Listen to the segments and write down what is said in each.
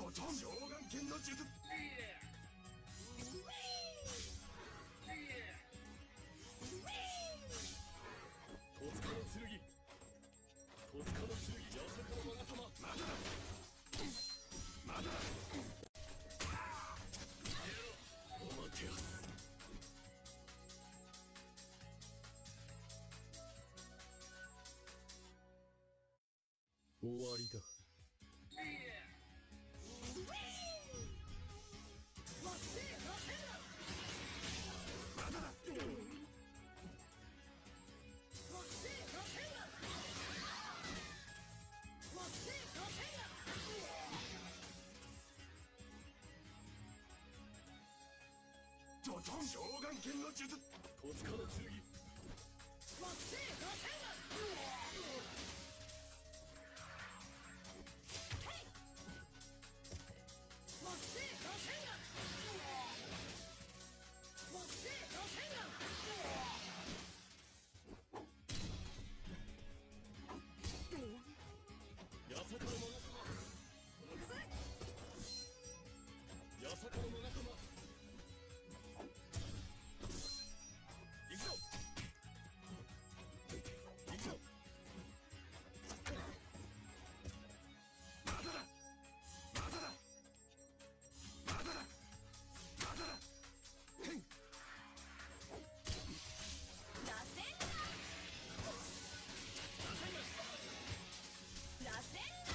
召喚剣の術。 戸塚の剣、戸塚の剣、八坂の勾玉。 まだだ、まだだ。 お待てやす。終わりだ。 まだだ。召喚剣の術。 戸塚の剣。八坂の勾玉。八坂の勾玉。行くぞ。行くぞ。 まだだ、まだだ、まだだ、まだだ。へん。 螺旋だ。螺旋だ。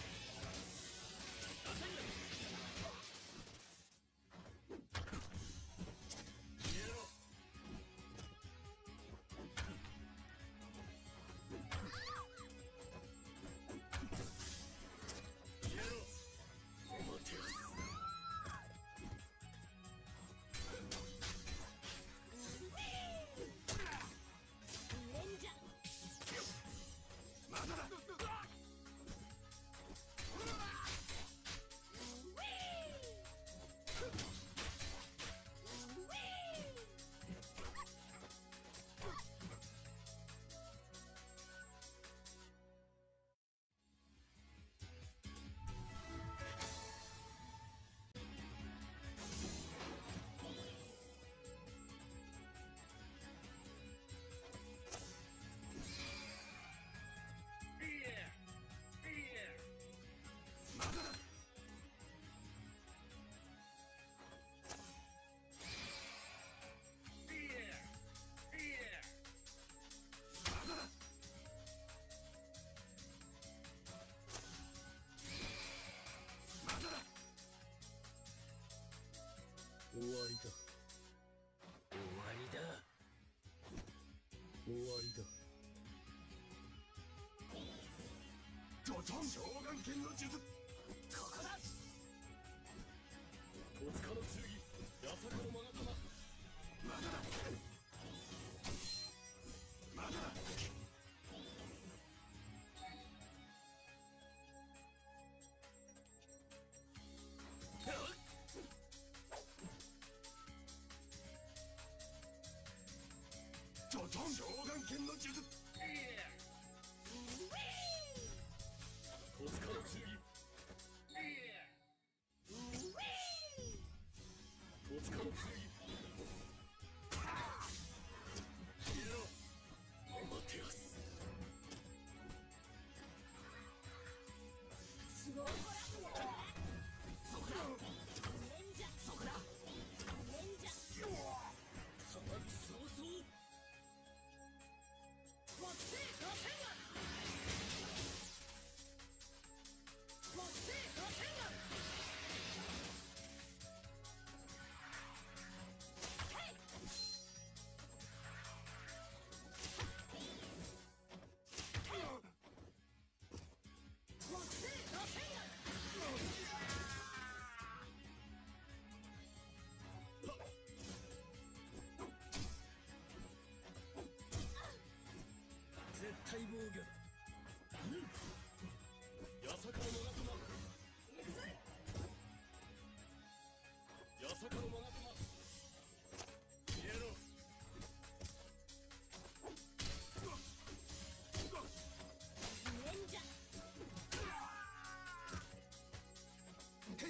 まだだ。まだだ。まだだ。まだだ。 終わりだ。終わりだ。終わりだ。 召喚剣の術。 ここだ。 戸塚の剣、八坂の勾玉。 まだだ、まだだ。召喚剣の術。 戸塚の剣。戸塚の剣。お待てやす。 そこだ。そこだ。そこだ。 さばく早々。絶対防御だ。八坂の勾玉。八坂の勾玉。消えろ。 忍者。 へい。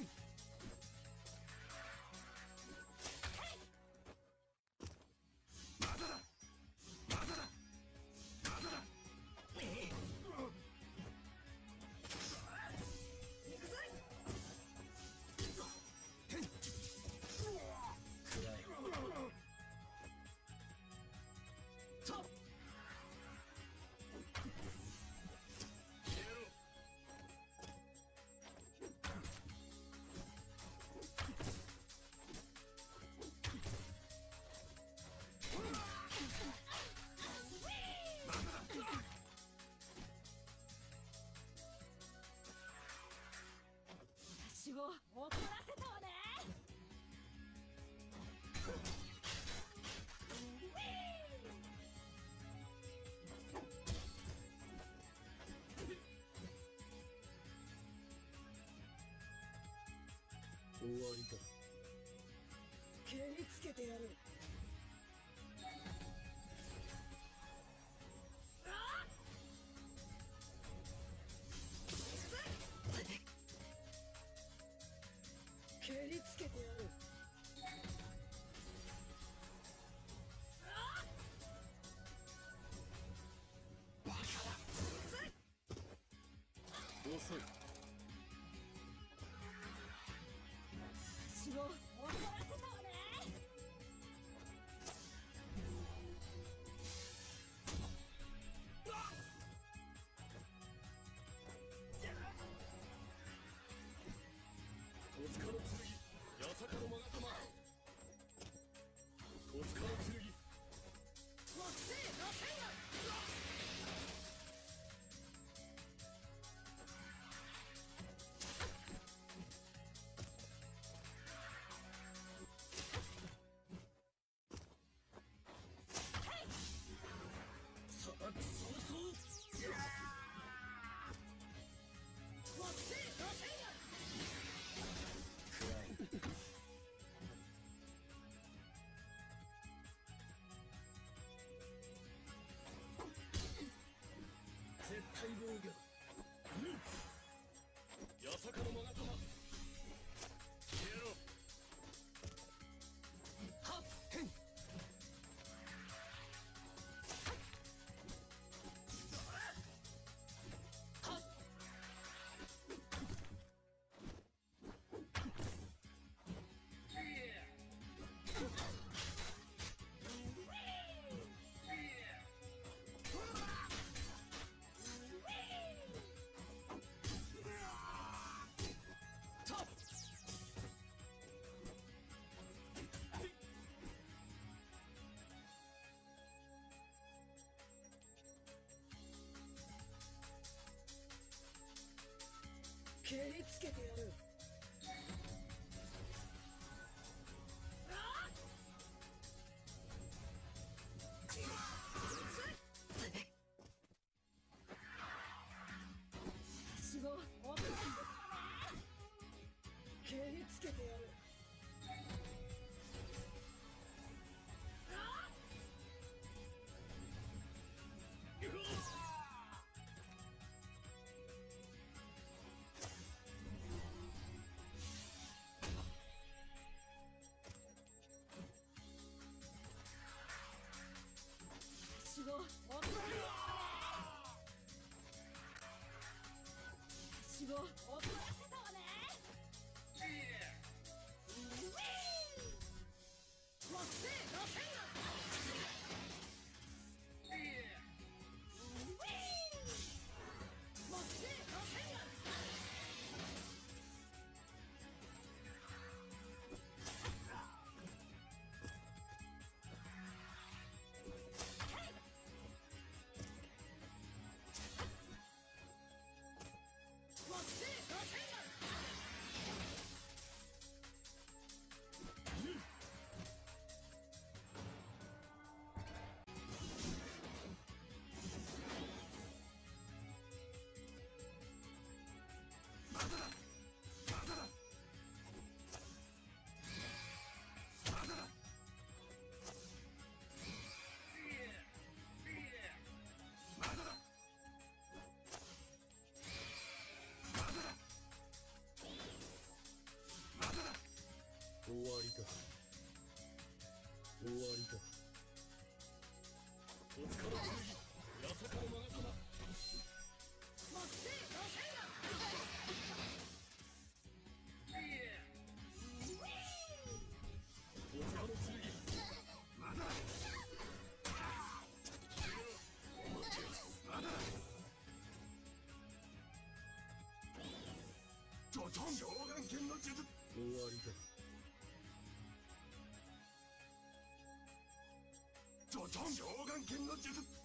てやる。蹴りつけてやる。バカだ。遅い。 死を怒らせたわね。 戸塚の剣、八坂の勾玉。戸塚の剣、 惑星螺旋丸。 さばく早々。 惑星螺旋丸。 暗い。絶対防御。八坂の勾玉。消えろ。はっへん。はっ。たっ。蹴りつけてやる。 死を怒らせたわね。 蹴りつけてやる。 死を怒らせたわね。死を怒らせたわね。惑星螺旋丸。惑星螺旋丸。惑星螺旋丸。 まだだまだだまだだまだだまだだまだだ終わりだ。終わりだ。戸塚の剣、八坂の勾玉。 惑星螺旋丸。 戸塚の剣、 まだだまだだジョジョン召喚剣の術終わりだ。 ジョジョン召喚剣の術